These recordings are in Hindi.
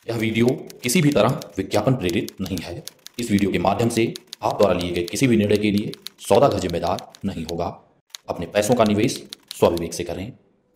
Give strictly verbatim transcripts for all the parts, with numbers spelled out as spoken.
यह वीडियो किसी भी तरह विज्ञापन प्रेरित नहीं है। इस वीडियो के माध्यम से आप द्वारा लिए गए किसी भी निर्णय के लिए सौदा का जिम्मेदार नहीं होगा। अपने पैसों का निवेश स्वविवेक से करें।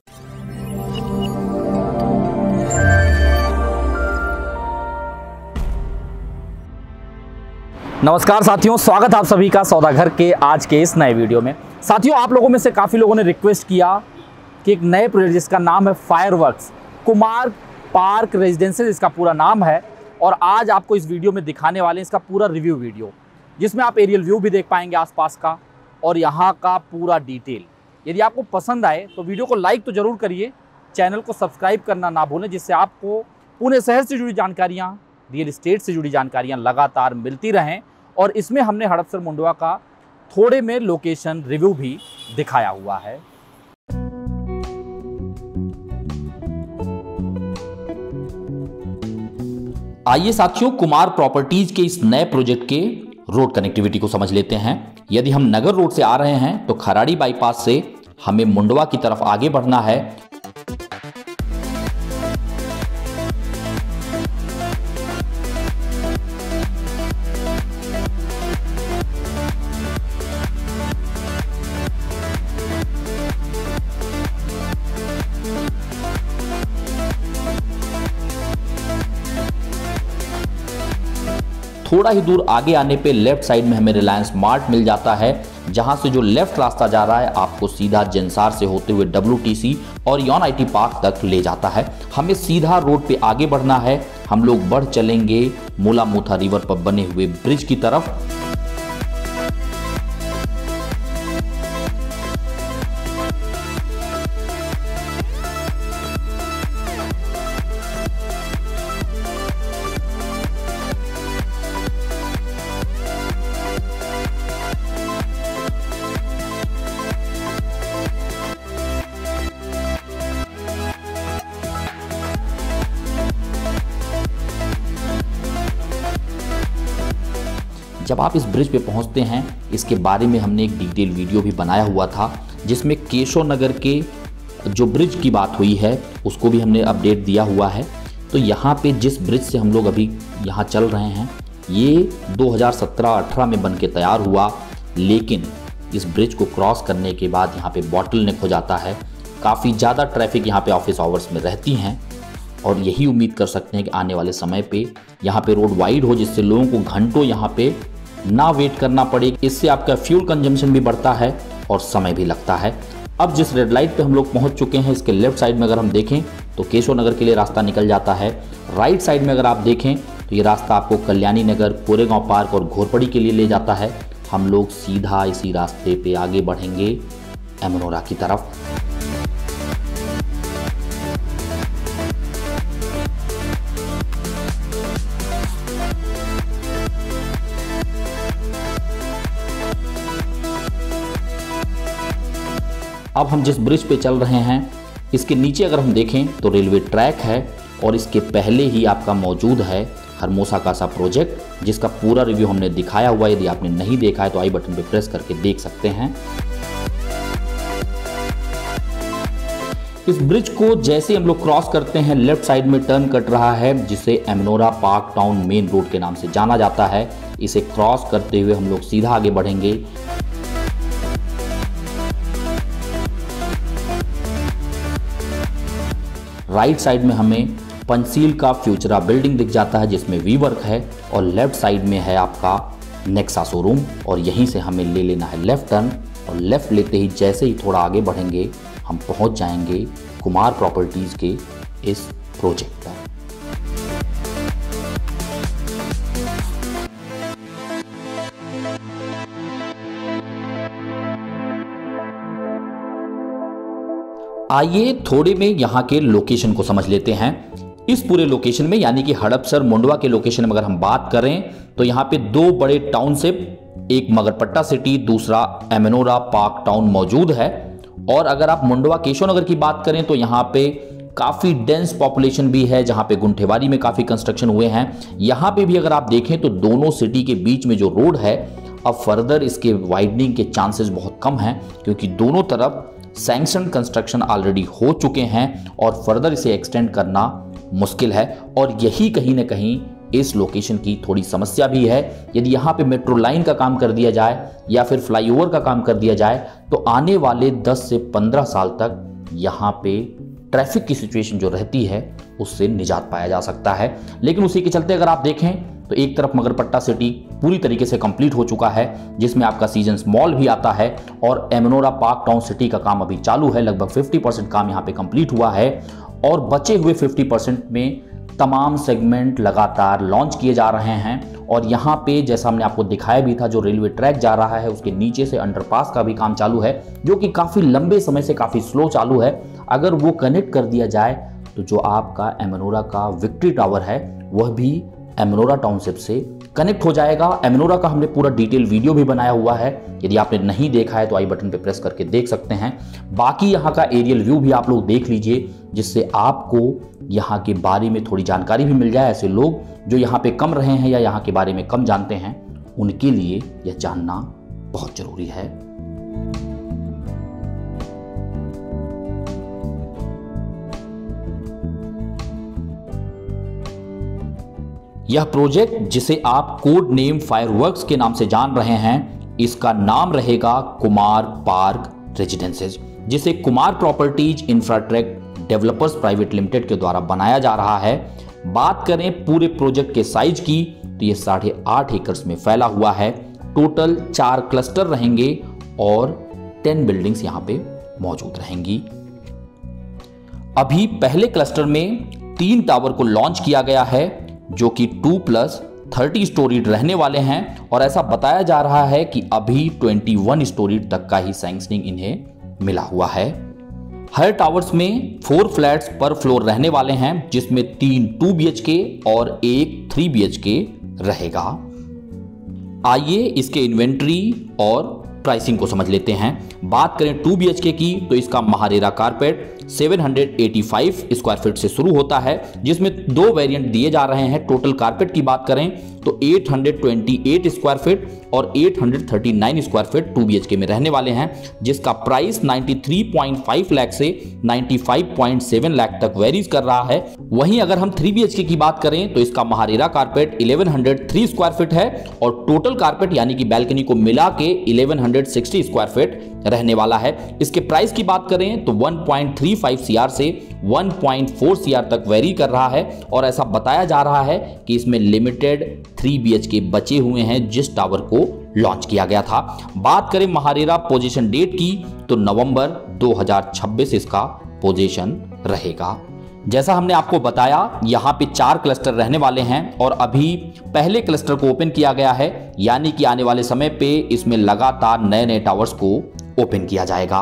नमस्कार साथियों, स्वागत आप सभी का सौदागर के आज के इस नए वीडियो में। साथियों, आप लोगों में से काफ़ी लोगों ने रिक्वेस्ट किया कि एक नए प्रोजेक्ट जिसका नाम है फायरवर्क्स कुमार पार्क रेजिडेंशियल, इसका पूरा नाम है, और आज आपको इस वीडियो में दिखाने वाले हैं इसका पूरा रिव्यू वीडियो, जिसमें आप एरियल व्यू भी देख पाएंगे आसपास का और यहाँ का पूरा डिटेल। यदि आपको पसंद आए तो वीडियो को लाइक तो ज़रूर करिए, चैनल को सब्सक्राइब करना ना भूलें, जिससे आपको पुणे शहर से जुड़ी जानकारियाँ, रियल इस्टेट से जुड़ी जानकारियाँ लगातार मिलती रहें। और इसमें हमने हड़पसर मुंडवा का थोड़े में लोकेशन रिव्यू भी दिखाया हुआ है। आइए साथियों, कुमार प्रॉपर्टीज के इस नए प्रोजेक्ट के रोड कनेक्टिविटी को समझ लेते हैं। यदि हम नगर रोड से आ रहे हैं तो खराड़ी बाईपास से हमें मुंडवा की तरफ आगे बढ़ना है। थोड़ा ही दूर आगे आने पे लेफ्ट साइड में हमें रिलायंस मार्ट मिल जाता है, जहां से जो लेफ्ट रास्ता जा रहा है आपको सीधा जंसार से होते हुए डब्ल्यूटीसी और यॉन आईटी पार्क तक ले जाता है। हमें सीधा रोड पे आगे बढ़ना है। हम लोग बढ़ चलेंगे मूला मूथा रिवर पर बने हुए ब्रिज की तरफ। जब आप इस ब्रिज पे पहुंचते हैं, इसके बारे में हमने एक डिटेल वीडियो भी बनाया हुआ था, जिसमें केशव नगर के जो ब्रिज की बात हुई है उसको भी हमने अपडेट दिया हुआ है। तो यहाँ पे जिस ब्रिज से हम लोग अभी यहाँ चल रहे हैं, ये दो हज़ार सत्रह अठारह में बन के तैयार हुआ, लेकिन इस ब्रिज को क्रॉस करने के बाद यहाँ पे बॉटल नेक हो जाता है। काफ़ी ज़्यादा ट्रैफिक यहाँ पे ऑफिस आवर्स में रहती हैं, और यही उम्मीद कर सकते हैं कि आने वाले समय पे यहाँ पे रोड वाइड हो, जिससे लोगों को घंटों यहाँ पे ना वेट करना पड़े। इससे आपका फ्यूल कंजम्पशन भी बढ़ता है और समय भी लगता है। अब जिस रेड लाइट पे हम लोग पहुंच चुके हैं, इसके लेफ्ट साइड में अगर हम देखें तो केशव नगर के लिए रास्ता निकल जाता है। राइट साइड में अगर आप देखें तो ये रास्ता आपको कल्याणी नगर, कोरेगांव पार्क और घोरपड़ी के लिए ले जाता है। हम लोग सीधा इसी रास्ते पे आगे बढ़ेंगे एमनोरा की तरफ। अब हम जिस ब्रिज पे चल रहे हैं, इसके नीचे अगर हम देखें तो रेलवे ट्रैक है, और इसके पहले ही आपका मौजूद है हरमोसा कासा प्रोजेक्ट, जिसका पूरा रिव्यू हमने दिखाया हुआ है। यदि आपने नहीं देखा है तो आई बटन पे प्रेस करके देख सकते हैं। इस ब्रिज को जैसे हम लोग क्रॉस करते हैं, लेफ्ट साइड में टर्न कट रहा है, जिसे Amanora park town main road के नाम से जाना जाता है। इसे क्रॉस करते हुए हम लोग सीधा आगे बढ़ेंगे। राइट साइड में हमें पंचशील का फ्यूचरा बिल्डिंग दिख जाता है, जिसमें वी वर्क है, और लेफ्ट साइड में है आपका नेक्सा शोरूम, और यहीं से हमें ले लेना है लेफ्ट टर्न। और लेफ्ट लेते ही जैसे ही थोड़ा आगे बढ़ेंगे, हम पहुंच जाएंगे कुमार प्रॉपर्टीज के इस प्रोजेक्ट पर। आइए थोड़े में यहाँ के लोकेशन को समझ लेते हैं। इस पूरे लोकेशन में, यानी कि हड़पसर मुंडवा के लोकेशन में अगर हम बात करें तो यहाँ पे दो बड़े टाउनशिप, एक मगरपट्टा सिटी, दूसरा एमनोरा पार्क टाउन मौजूद है। और अगर आप मुंडवा केशव नगर की बात करें तो यहाँ पे काफ़ी डेंस पॉपुलेशन भी है, जहाँ पे गुंठेवारी में काफ़ी कंस्ट्रक्शन हुए हैं। यहाँ पे भी अगर आप देखें तो दोनों सिटी के बीच में जो रोड है, अब फर्दर इसके वाइडनिंग के चांसेस बहुत कम हैं, क्योंकि दोनों तरफ सैंक्शन कंस्ट्रक्शन ऑलरेडी हो चुके हैं और फर्दर इसे एक्सटेंड करना मुश्किल है और यही कहीं ना कहीं इस लोकेशन की थोड़ी समस्या भी है। यदि यहाँ पे मेट्रो लाइन का काम कर दिया जाए या फिर फ्लाईओवर का काम कर दिया जाए तो आने वाले दस से पंद्रह साल तक यहाँ पे ट्रैफिक की सिचुएशन जो रहती है उससे निजात पाया जा सकता है। लेकिन उसी के चलते अगर आप देखें तो एक तरफ मगरपट्टा सिटी पूरी तरीके से कंप्लीट हो चुका है, जिसमें आपका सीजन्स मॉल भी आता है और एमनोरा पार्क टाउन सिटी का काम अभी चालू है। लगभग पचास परसेंट काम यहाँ पे कंप्लीट हुआ है और बचे हुए पचास परसेंट में तमाम सेगमेंट लगातार लॉन्च किए जा रहे हैं। और यहाँ पे जैसा हमने आपको दिखाया भी था, जो रेलवे ट्रैक जा रहा है उसके नीचे से अंडरपास का भी काम चालू है, जो कि काफ़ी लंबे समय से काफ़ी स्लो चालू है। अगर वो कनेक्ट कर दिया जाए तो जो आपका एमनोरा का विक्ट्री टावर है वह भी एमनोरा टाउनशिप से कनेक्ट हो जाएगा। एमनोरा का हमने पूरा डिटेल वीडियो भी बनाया हुआ है, यदि आपने नहीं देखा है तो आई बटन पे प्रेस करके देख सकते हैं। बाकी यहाँ का एरियल व्यू भी आप लोग देख लीजिए, जिससे आपको यहाँ के बारे में थोड़ी जानकारी भी मिल जाए। ऐसे लोग जो यहाँ पे कम रहे हैं या यहाँ के बारे में कम जानते हैं, उनके लिए यह जानना बहुत जरूरी है। यह प्रोजेक्ट जिसे आप कोड नेम फायरवर्क्स के नाम से जान रहे हैं, इसका नाम रहेगा कुमार पार्क रेजिडेंसेज, जिसे Kumar properties infratech developers private limited के द्वारा बनाया जा रहा है। बात करें पूरे प्रोजेक्ट के साइज की तो यह साढ़े आठ एकड़ में फैला हुआ है। टोटल चार क्लस्टर रहेंगे और टेन बिल्डिंग्स यहां पे मौजूद रहेंगी। अभी पहले क्लस्टर में तीन टावर को लॉन्च किया गया है जो कि टू प्लस थर्टी स्टोरी रहने वाले हैं और ऐसा बताया जा रहा है कि अभी इक्कीस स्टोरी तक का ही सैंक्शनिंग इन्हें मिला हुआ है। हर टावर्स में फोर फ्लैट्स पर फ्लोर रहने वाले हैं, जिसमें तीन टू बी एच के और एक थ्री बी एच के रहेगा। आइए इसके इन्वेंट्री और प्राइसिंग को समझ लेते हैं। बात करें टू बी एच के की तो इसका महारेरा कारपेट सात सौ पचासी स्क्वायर फीट से शुरू होता है, जिसमें दो वेरिएंट दिए जा रहे हैं। टोटल कारपेट की बात करें तो आठ सौ अट्ठाईस स्क्वायर फीट और आठ सौ उनतालीस square feet two B H K में रहने वाले हैं, जिसका प्राइस तिरानवे पॉइंट पाँच लाख से पचानवे पॉइंट सात लाख तक वेरीज कर रहा है। वहीं अगर हम थ्री बी एच के की बात करें तो इसका महारेरा कारपेट ग्यारह सौ तीन स्क्वायर फीट है और टोटल कारपेट यानी कि बैल्कनी को मिला के ग्यारह सौ साठ स्क्वायर फीट रहने वाला है। इसके प्राइस की बात करें तो एक पॉइंट तीन पाँच सीआर से एक पॉइंट चार सीआर तक वेरी कर रहा है और ऐसा बताया जा रहा है कि इसमें लिमिटेड थ्री बी एच के बचे हुए हैं जिस टावर को लॉन्च किया गया था। बात करें महारेरा पोजीशन डेट की तो नवंबर दो हज़ार छब्बीस इसका पोजीशन रहेगा। जैसा हमने आपको बताया, यहाँ पे चार क्लस्टर रहने वाले हैं और अभी पहले क्लस्टर को ओपन किया गया है, यानी कि आने वाले समय पे इसमें लगातार नए नए टावर्स को ओपन किया जाएगा।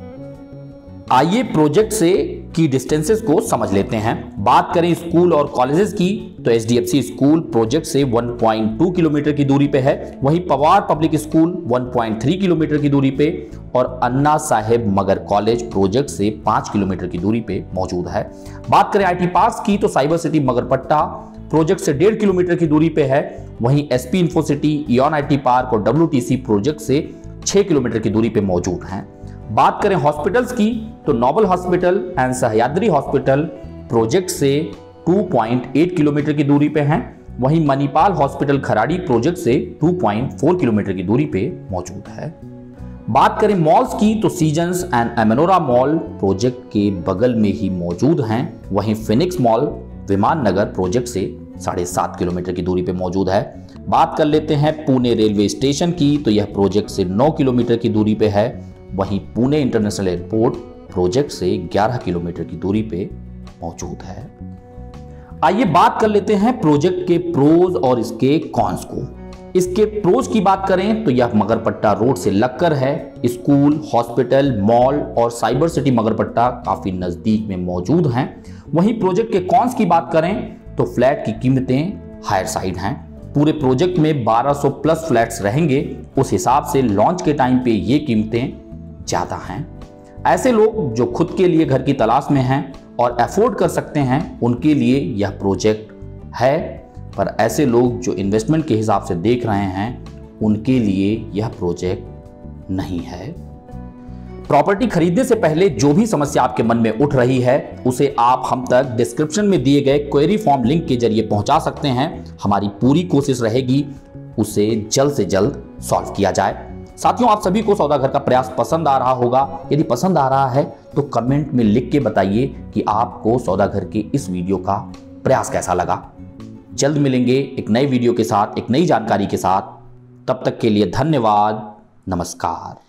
आइए प्रोजेक्ट से की डिस्टेंसेस को समझ लेते हैं। बात करें स्कूल और कॉलेजेस की तो H D F C school project से एक पॉइंट दो किलोमीटर की दूरी पे है, वहीं पवार पब्लिक स्कूल एक पॉइंट तीन किलोमीटर की दूरी पे और अन्ना साहेब मगर कॉलेज प्रोजेक्ट से पाँच किलोमीटर की दूरी पे मौजूद है। बात करें आई टी पार्क्स की तो साइबर सिटी मगरपट्टा प्रोजेक्ट से डेढ़ किलोमीटर की दूरी पे है, वहीं S P info city, Eon I T park और डब्ल्यू टी सी प्रोजेक्ट से छह किलोमीटर की दूरी पे मौजूद हैं। बात करें हॉस्पिटल्स की तो Noble hospital and Sahyadri hospital project से दो पॉइंट आठ किलोमीटर की दूरी पे हैं, वहीं मणिपाल हॉस्पिटल खराड़ी प्रोजेक्ट से दो पॉइंट चार किलोमीटर की दूरी पे मौजूद है। बात करें मॉल्स की तो Seasons and Amanora mall project के बगल में ही मौजूद हैं, वहीं फिनिक्स मॉल विमान नगर प्रोजेक्ट से साढ़े सात किलोमीटर की दूरी पे मौजूद है। बात कर लेते हैं पुणे रेलवे स्टेशन की तो यह प्रोजेक्ट से नौ किलोमीटर की दूरी पे है, वहीं पुणे इंटरनेशनल एयरपोर्ट प्रोजेक्ट से ग्यारह किलोमीटर की दूरी पे मौजूद है। आइए बात कर लेते हैं प्रोजेक्ट के प्रोज और इसके कॉन्स को। इसके प्रोज की बात करें तो यह मगरपट्टा रोड से लगकर है। स्कूल, हॉस्पिटल, मॉल और साइबर सिटी मगरपट्टा काफी नजदीक में मौजूद हैं। वहीं प्रोजेक्ट के कॉन्स की बात करें तो फ्लैट की कीमतें हायर साइड हैं। पूरे प्रोजेक्ट में बारह सौ प्लस फ्लैट्स रहेंगे, उस हिसाब से लॉन्च के टाइम पे ये कीमतें ज्यादा हैं। ऐसे लोग जो खुद के लिए घर की तलाश में हैं और अफोर्ड कर सकते हैं उनके लिए यह प्रोजेक्ट है, पर ऐसे लोग जो इन्वेस्टमेंट के हिसाब से देख रहे हैं उनके लिए यह प्रोजेक्ट नहीं है। प्रॉपर्टी खरीदने से पहले जो भी समस्या आपके मन में उठ रही है उसे आप हम तक डिस्क्रिप्शन में दिए गए क्वेरी फॉर्म लिंक के जरिए पहुंचा सकते हैं। हमारी पूरी कोशिश रहेगी उसे जल्द से जल्द सॉल्व किया जाए। साथियों, आप सभी को सौदा घर का प्रयास पसंद आ रहा होगा। यदि पसंद आ रहा है तो कमेंट में लिख के बताइए कि आपको सौदा घर के इस वीडियो का प्रयास कैसा लगा। जल्द मिलेंगे एक नई वीडियो के साथ, एक नई जानकारी के साथ। तब तक के लिए धन्यवाद। नमस्कार।